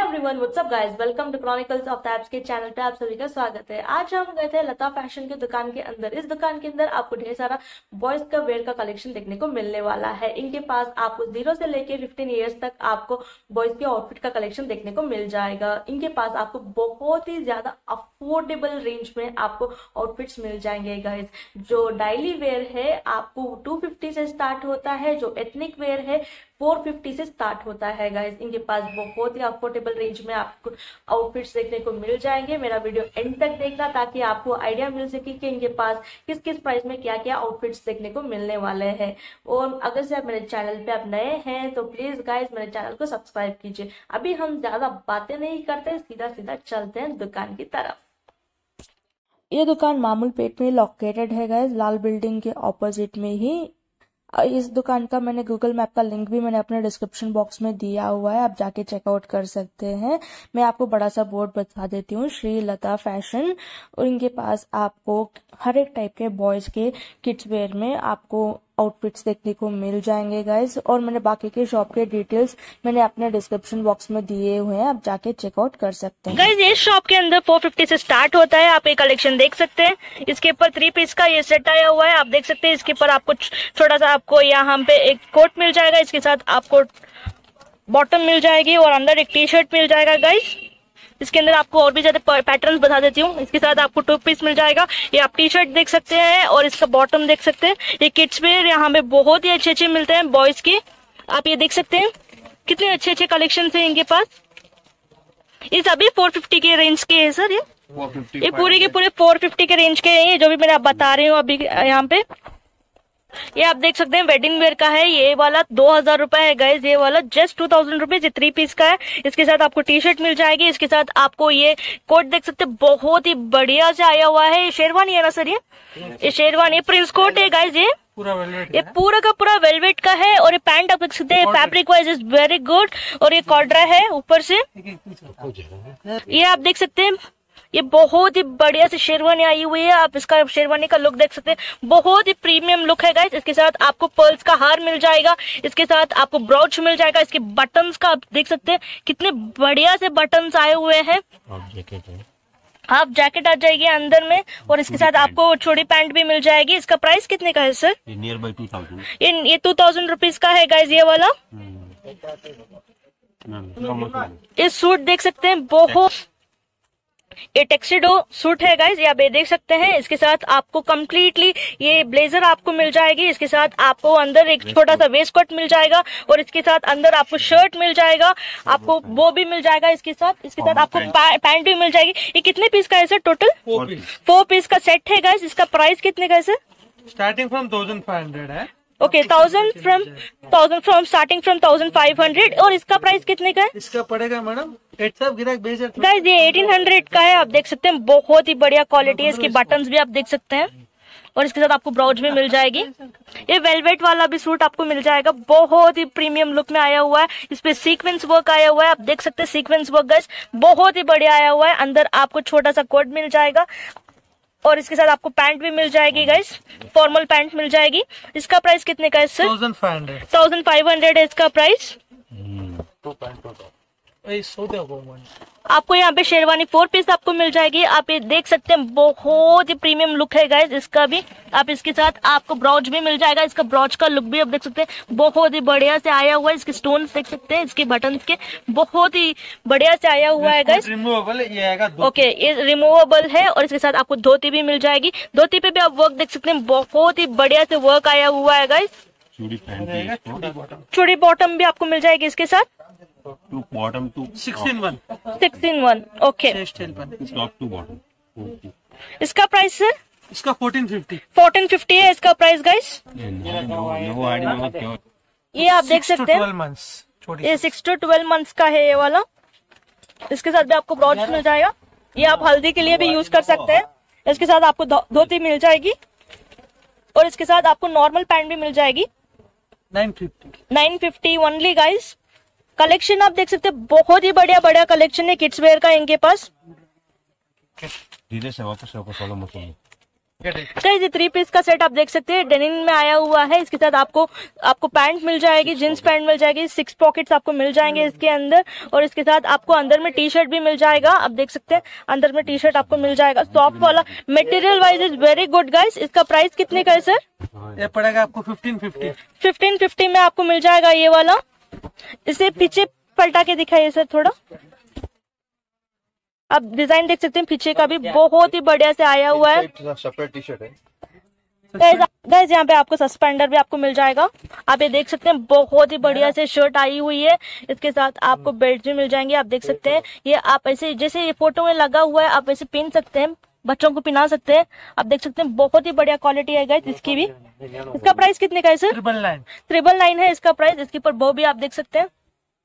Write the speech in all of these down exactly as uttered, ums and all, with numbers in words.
Everyone, what's up guys, welcome to chronicles of the apps के channel पे आप सभी का स्वागत है। आज हम गए थे लता फैशन की दुकान के अंदर। इस दुकान के अंदर आपको ढेर सारा बॉयज का वेयर का कलेक्शन देखने को मिलने वाला है। इनके पास आपको जीरो से लेके फिफ्टीन ईयर्स तक आपको बॉयज के आउटफिट का कलेक्शन देखने को मिल जाएगा। इनके पास आपको बहुत ही ज्यादा अफोर्डेबल रेंज में आपको आउटफिट्स मिल जाएंगे गाइस। जो डेली वेयर है आपको टू फिफ्टी से स्टार्ट होता है, जो एथनिक वेयर है फोर फिफ्टी से स्टार्ट होता है गाइस। इनके पास बहुत ही अफोर्डेबल रेंज में आपको आउटफिट्स देखने को मिल जाएंगे। मेरा वीडियो एंड तक देखना ताकि आपको आइडिया मिल सके कि इनके पास किस किस प्राइस में क्या क्या आउटफिट्स देखने को मिलने वाले हैं। और अगर से आप मेरे चैनल पे आप नए हैं तो प्लीज गाइस मेरे चैनल को सब्सक्राइब कीजिए। अभी हम ज्यादा बातें नहीं करते, सीधा सीधा चलते हैं दुकान की तरफ। ये दुकान मामूल पेट में लोकेटेड है गाइस, लाल बिल्डिंग के ऑपोजिट में ही। इस दुकान का मैंने गूगल मैप का लिंक भी मैंने अपने डिस्क्रिप्शन बॉक्स में दिया हुआ है, आप जाके चेकआउट कर सकते हैं। मैं आपको बड़ा सा बोर्ड बता देती हूँ, श्री लता फैशन। और इनके पास आपको हर एक टाइप के बॉयज के किड्स वेयर में आपको आउटफिट्स देखने को मिल जाएंगे गाइज। और मैंने बाकी के शॉप के डिटेल्स मैंने अपने डिस्क्रिप्शन बॉक्स में दिए हुए हैं, आप जाके चेकआउट कर सकते हैं गाइज। इस शॉप के अंदर फोर फिफ्टी से स्टार्ट होता है, आप ये कलेक्शन देख सकते हैं। इसके ऊपर थ्री पीस का ये सेट आया हुआ है, आप देख सकते हैं। इसके ऊपर आपको छोटा सा आपको यहाँ पे एक कोट मिल जाएगा, इसके साथ आपको बॉटम मिल जाएगी और अंदर एक टी शर्ट मिल जाएगा गाइज। इसके अंदर आपको और भी ज्यादा पैटर्न्स बता देती हूँ। इसके साथ आपको टू पीस मिल जाएगा, ये आप टी शर्ट देख सकते हैं और इसका बॉटम देख सकते हैं। ये किड्स वेयर यहाँ पे बहुत ही अच्छे अच्छे मिलते हैं बॉयज के, आप ये देख सकते हैं कितने अच्छे अच्छे कलेक्शन है इनके पास। ये सभी फोर फिफ्टी के रेंज के है सर, ये ये पूरे के पूरे फोर फिफ्टी के रेंज के हैं, जो भी मैंने आप बता रही हूँ अभी यहाँ पे। ये आप देख सकते हैं वेडिंग वेयर का है, ये वाला दो हजार रुपए है गाइज। ये वाला जस्ट टू थाउजेंड रुपीज, ये थ्री पीस का है। इसके साथ आपको टी शर्ट मिल जाएगी, इसके साथ आपको ये कोट देख सकते हैं, बहुत ही बढ़िया से आया हुआ है। ये शेरवानी है ना सर, ये ये शेरवानी प्रिंस कोट है गाइज। ये पूरा वेलवेट, ये पूरा का पूरा वेलवेट का है। और ये पैंट आप देख सकते हैं, fabric wise is very good. और ये कॉर्ड्रा है ऊपर से, ये आप देख सकते हैं। ये बहुत ही बढ़िया से शेरवानी आई हुई है, आप इसका शेरवानी का लुक देख सकते हैं, बहुत ही प्रीमियम लुक है गाइस। इसके साथ आपको पर्ल्स का हार मिल जाएगा, इसके साथ आपको ब्रोच मिल जाएगा। इसके बटन्स का आप देख सकते हैं कितने बढ़िया से बटन्स आए हुए हैं। हाफ जैकेट आ जाएगी अंदर में, और इसके साथ आपको छोटी पैंट भी मिल जाएगी। इसका प्राइस कितने का है sir? Nearby two thousand, ये ये टू थाउजेंड रुपीज का है गाइस ये वाला। ये सूट देख सकते हैं, बहुत ये टेक्सिडो सूट है गाइज, ये आप ये देख सकते हैं। इसके साथ आपको कंप्लीटली ये ब्लेजर आपको मिल जाएगी। इसके साथ आपको अंदर एक छोटा सा वेस्ट कोट मिल जाएगा, और इसके साथ अंदर आपको शर्ट मिल जाएगा, आपको वो भी मिल जाएगा। इसके साथ इसके साथ आपको पैंट भी मिल जाएगी। ये कितने पीस का है सर टोटल? फोर पीस का सेट है गाइज। इसका प्राइस कितने का है sir? Starting from thousand five hundred है। Okay, thousand from thousand from starting from thousand five hundred. और इसका प्राइस कितने का है? इसका पड़ेगा मैडम गाइस ये एटीन हंड्रेड का है, आप देख सकते हैं। बहुत ही बढ़िया क्वालिटी है, इसकी बटन्स भी आप देख सकते हैं। और इसके साथ आपको ब्राउज भी मिल जाएगी। ये वेलवेट वाला भी सूट आपको मिल जाएगा, बहुत ही प्रीमियम लुक में आया हुआ है। इस पे सीक्वेंस वर्क आया हुआ है, आप देख सकते हैं सीक्वेंस वर्क गाइस, बहुत ही बढ़िया आया हुआ है। अंदर आपको छोटा सा कोट मिल जाएगा, और इसके साथ आपको पैंट भी मिल जाएगी गाइस, फॉर्मल पैंट मिल जाएगी। इसका प्राइस कितने का है sir? Thousand five hundred thousand five hundred है इसका प्राइस। आपको यहाँ पे शेरवानी फोर पीस आपको मिल जाएगी, आप ये देख सकते हैं, बहुत ही प्रीमियम लुक है गाइस इसका भी। आप इसके साथ आपको ब्राउच भी मिल जाएगा, इसका ब्राउच का लुक भी आप देख सकते हैं, बहुत ही बढ़िया से आया हुआ है। इसके स्टोन्स देख सकते हैं, इसके बटन्स के बहुत ही बढ़िया से आया हुआ है गाइस। रिमूवेबल ये आएगा, ओके ये रिमूवेबल है। और इसके साथ आपको धोती भी मिल जाएगी, धोती पे भी आप वर्क देख सकते हैं, बहुत ही बढ़िया से वर्क आया हुआ है गाइस। चूड़ी बॉटम भी आपको मिल जाएगी इसके साथ, two bottom two six in one six in one okay. Top to bottom. इसका प्राइस सर? इसका फोर्टीन फिफ्टी फोर्टीन फिफ्टी है इसका प्राइस गाइस। ये आप देख सकते हैं, ये सिक्स टू ट्वेल्व मंथ्स का है ये वाला। इसके साथ भी आपको ब्राउच मिल जाएगा, ये आप हल्दी के लिए भी यूज कर सकते हैं। इसके साथ आपको धोती मिल जाएगी, और इसके साथ आपको नॉर्मल पैंट भी मिल जाएगी। Nine fifty nine fifty only guys. Collection आप देख सकते हैं, बहुत ही बढ़िया बढ़िया कलेक्शन है किड्स वेयर का इनके पास। धीरे से वापस गाइस ये थ्री पीस का सेट आप देख सकते हैं, डेनिम में आया हुआ है। इसके साथ आपको आपको पैंट मिल जाएगी, जींस पैंट मिल जाएगी, सिक्स पॉकेट्स आपको मिल जाएंगे इसके अंदर, और इसके साथ आपको अंदर में टी शर्ट भी मिल जाएगा। आप देख सकते हैं अंदर में टी शर्ट आपको मिल जाएगा, सॉफ्ट वाला material wise is very good guys. इसका प्राइस कितने का है सर? ये पड़ेगा आपको फिफ्टीन फिफ्टी। फिफ्टीन फिफ्टी में आपको मिल जाएगा ये वाला। इसे पीछे पलटा के दिखाइए सर थोड़ा, आप डिजाइन देख सकते हैं पीछे का भी बहुत ही बढ़िया से आया हुआ है। सेपरेट टी शर्ट है गाइस, यहाँ पे आपको सस्पेंडर भी आपको मिल जाएगा। आप ये देख सकते हैं बहुत ही बढ़िया से शर्ट आई हुई है। इसके साथ आपको बेल्ट भी मिल जाएंगे। आप देख सकते हैं ये आप ऐसे जैसे ये फोटो में लगा हुआ है, आप ऐसे पहन सकते हैं, बच्चों को पहना सकते हैं। आप देख सकते हैं बहुत ही बढ़िया क्वालिटी है गाइस इसकी भी। इसका प्राइस कितने का है sir? Triple nine triple nine है इसका प्राइस। इसके ऊपर वो भी आप देख सकते हैं,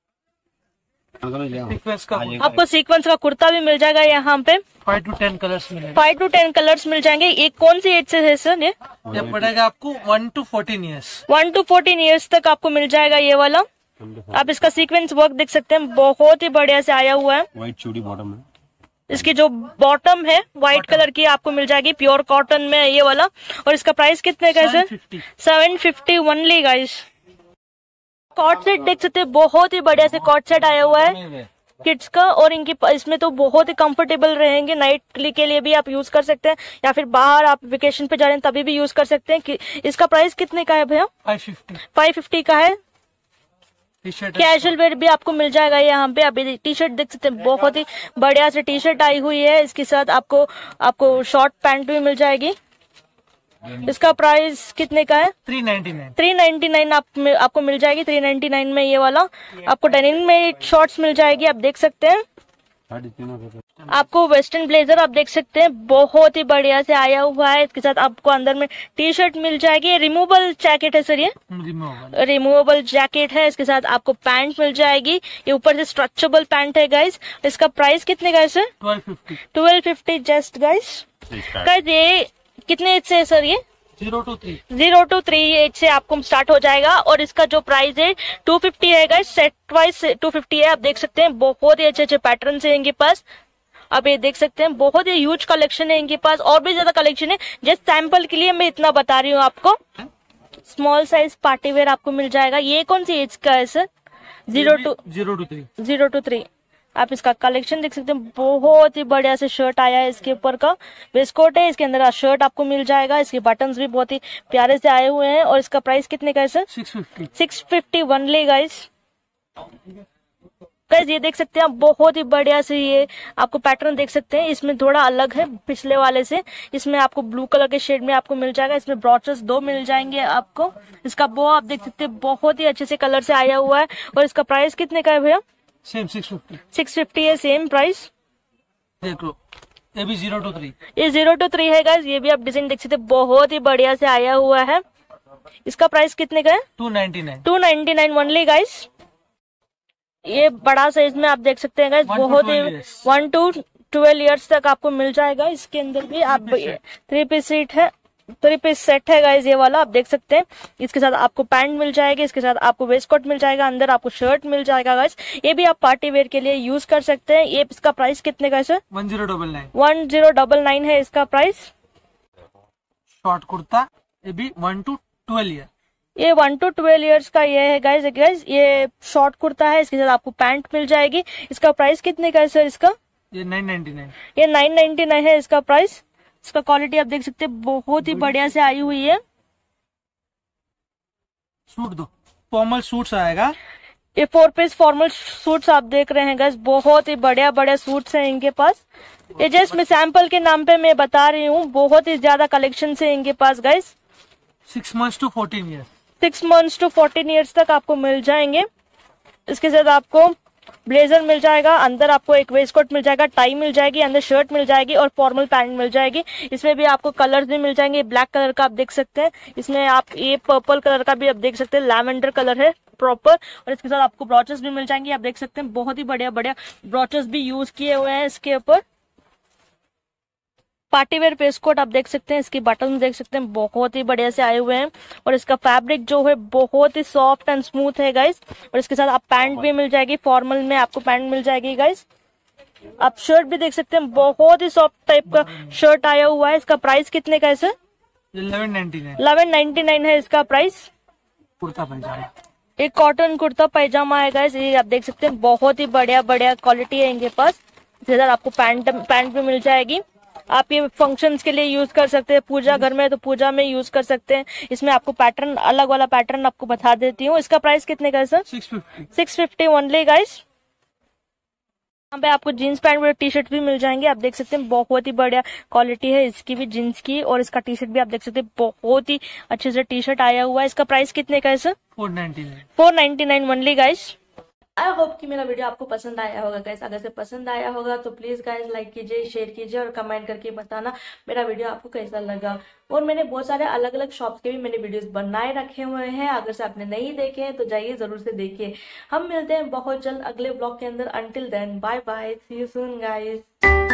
सीक्वेंस का आपको सीक्वेंस का कुर्ता भी मिल जाएगा। यहाँ पे फाइव टू टेन कलर्स मिलेंगे। फाइव टू टेन कलर्स मिल जाएंगे। ये कौन सी एज से है सर? ये ये पड़ेगा आपको one to fourteen years. One to fourteen years तक आपको मिल जाएगा ये वाला। आप इसका सीक्वेंस वर्क देख सकते हैं, बहुत ही बढ़िया से आया हुआ है। व्हाइट चूड़ी बॉटम है। इसकी जो बॉटम है व्हाइट कलर की आपको मिल जाएगी, प्योर कॉटन में ये वाला। और इसका प्राइस कितने का है sir? Seven fifty only guys. कॉट सेट देख सकते हैं, बहुत ही बढ़िया से कॉट सेट आया हुआ है किड्स का, और इनकी इसमें तो बहुत ही कंफर्टेबल रहेंगे। नाइट के लिए भी आप यूज कर सकते हैं, या फिर बाहर आप वेकेशन पे जा रहे हैं तभी भी यूज कर सकते हैं। कि, इसका प्राइस कितने का है भैया? फाइव फिफ्टी फाइव फिफ्टी का है। टी शर्ट कैजुअल वेयर भी आपको मिल जाएगा यहाँ पे। आप टी शर्ट देख सकते हैं, बहुत ही बढ़िया से टी शर्ट आई हुई है। इसके साथ आपको आपको शॉर्ट पैंट भी मिल जाएगी। इसका प्राइस कितने का है? Three ninety nine three ninety nine आप, आपको मिल जाएगी। थ्री नाइन्टी नाइन में ये वाला आपको डेनिम में शॉर्ट्स मिल जाएगी। आप देख सकते हैं आपको वेस्टर्न ब्लेजर आप देख सकते हैं, बहुत ही बढ़िया से आया हुआ है। इसके साथ आपको अंदर में टी शर्ट मिल जाएगी। रिमूवेबल जैकेट है सर, ये रिमूवेबल जैकेट है। इसके साथ आपको पैंट मिल जाएगी, ये ऊपर से स्ट्रेचेबल पैंट है गाइस। इसका प्राइस कितने का है sir? Twelve fifty twelve fifty just guys. Guys ये कितने एज से है सर? ये zero two three zero two three age से आपको स्टार्ट हो जाएगा। और इसका जो प्राइस है टू फिफ्टी है guys, set wise two fifty है। आप देख सकते हैं बहुत ही अच्छे अच्छे पैटर्न है इनके पास। आप ये देख सकते हैं बहुत ही ह्यूज कलेक्शन है इनके पास, और भी ज्यादा कलेक्शन है। जस्ट सैंपल के लिए मैं इतना बता रही हूँ आपको। स्मॉल साइज पार्टी वेयर आपको मिल जाएगा। ये कौन सी एज का है sir? Zero two zero two three zero two three आप इसका कलेक्शन देख सकते हैं, बहुत ही बढ़िया से शर्ट आया है। इसके ऊपर का वेस्टकोट है, इसके अंदर शर्ट आपको मिल जाएगा। इसके बटन्स भी बहुत ही प्यारे से आए हुए हैं। और इसका प्राइस कितने का है sir? Six fifty six fifty only guys. Guys ये देख सकते हैं आप, बहुत ही बढ़िया से ये आपको पैटर्न देख सकते हैं। इसमें थोड़ा अलग है पिछले वाले से। इसमें आपको ब्लू कलर के शेड में आपको मिल जाएगा। इसमें ब्रॉचेस दो मिल जाएंगे आपको। इसका बो आप देख सकते हैं, बहुत ही अच्छे से कलर से आया हुआ है। और इसका प्राइस कितने का है भैया? Same six fifty six fifty है सेम प्राइस। देख लो, ये भी जीरो टू थ्री ये जीरो टू थ्री है गाइस। ये भी आप डिजाइन देख सकते हैं, बहुत ही बढ़िया से आया हुआ है। इसका प्राइस कितने का है? Two ninety nine two ninety nine only guys. ये बड़ा साइज में आप देख सकते हैं गाइस, बहुत ही वन टू ट्वेल्व ईयर्स तक आपको मिल जाएगा। इसके अंदर भी आप थ्री पीस सेट है, थ्री पीस सेट है गाइस ये वाला। आप देख सकते हैं इसके साथ आपको पैंट मिल जाएगी, इसके साथ आपको वेस्ट कोट मिल जाएगा, अंदर आपको शर्ट मिल जाएगा गाइस। ये भी आप पार्टी वेयर के लिए यूज कर सकते हैं। ये इसका प्राइस कितने का है sir? One zero double nine one zero double nine है इसका प्राइस। शॉर्ट कुर्ता, ये भी वन टू ट्वेल्व ईयर ये वन टू ट्वेल्व ईयर्स का ये है गाइस। गाइस ये शॉर्ट कुर्ता है, इसके साथ आपको पैंट मिल जाएगी। इसका प्राइस कितने का है सर? इसका ये नाइन नाइन्टी नाइन ये नाइन नाइन्टी नाइन है इसका प्राइस। इसका क्वालिटी आप देख सकते हैं, बहुत ही बढ़िया से आई हुई है। सूट दो, फॉर्मल सूट्स आएगा। ये फोर पीस फॉर्मल सूट्स आप देख रहे हैं गाइस, बहुत ही बढ़िया बढ़िया सूट्स हैं इनके पास। ये जस्ट मैं सैंपल के नाम पे मैं बता रही हूँ, बहुत ही ज्यादा कलेक्शन है इनके पास guys. Six months to fourteen years six months to fourteen years तक आपको मिल जाएंगे। इसके साथ आपको ब्लेजर मिल जाएगा, अंदर आपको एक वेस्ट कोट मिल जाएगा, टाई मिल जाएगी, अंदर शर्ट मिल जाएगी और फॉर्मल पैंट मिल जाएगी। इसमें भी आपको कलर्स भी मिल जाएंगे। ब्लैक कलर का आप देख सकते हैं, इसमें आप ये पर्पल कलर का भी आप देख सकते हैं, लैवेंडर कलर है प्रॉपर। और इसके साथ आपको ब्रॉचेस भी मिल जाएंगे। आप देख सकते हैं बहुत ही बढ़िया बढ़िया ब्रॉचेस भी यूज किए हुए हैं इसके ऊपर। पार्टी वेयर पेस्कोट आप देख सकते हैं, इसके बटन देख सकते हैं, बहुत ही बढ़िया से आए हुए हैं। और इसका फैब्रिक जो है बहुत ही सॉफ्ट एंड स्मूथ है गाइस। और इसके साथ आप पैंट भी मिल जाएगी, फॉर्मल में आपको पैंट मिल जाएगी गाइस। आप शर्ट भी देख सकते हैं, बहुत ही सॉफ्ट टाइप का शर्ट आया हुआ है। इसका प्राइस कितने का है sir? Eleven ninety nine eleven ninety nine है इसका प्राइस। कुर्ता पैजामा, एक कॉटन कुर्ता पैजामा है गाइस, ये आप देख सकते हैं, बहुत ही बढ़िया बढ़िया क्वालिटी है इनके पास। इधर आपको पैंट पैंट भी मिल जाएगी। आप ये फंक्शंस के लिए यूज कर सकते हैं, पूजा घर में तो पूजा में यूज कर सकते हैं। इसमें आपको पैटर्न, अलग वाला पैटर्न आपको बता देती हूँ। इसका प्राइस कितने का है sir? Six fifty six fifty only guys. यहाँ पे आपको जीन्स पैंट और टी शर्ट भी मिल जाएंगे। आप देख सकते हैं, बहुत ही बढ़िया क्वालिटी है इसकी भी, जीन्स की, और इसका टी शर्ट भी आप देख सकते हैं, बहुत ही अच्छे से टी शर्ट आया हुआ है। इसका प्राइस कितने का है sir? Four ninety nine four ninety nine only guys. I hope कि मेरा वीडियो आपको पसंद आया होगा गाइस। अगर से पसंद आया होगा तो प्लीज गाइस लाइक कीजिए, शेयर कीजिए और कमेंट करके बताना मेरा वीडियो आपको कैसा लगा। और मैंने बहुत सारे अलग अलग शॉप्स के भी मैंने वीडियोस बनाए रखे हुए हैं, अगर से आपने नहीं देखे हैं तो जाइए जरूर से देखिए। हम मिलते हैं बहुत जल्द अगले ब्लॉग के अंदर। Until then bye bye, see you soon guys.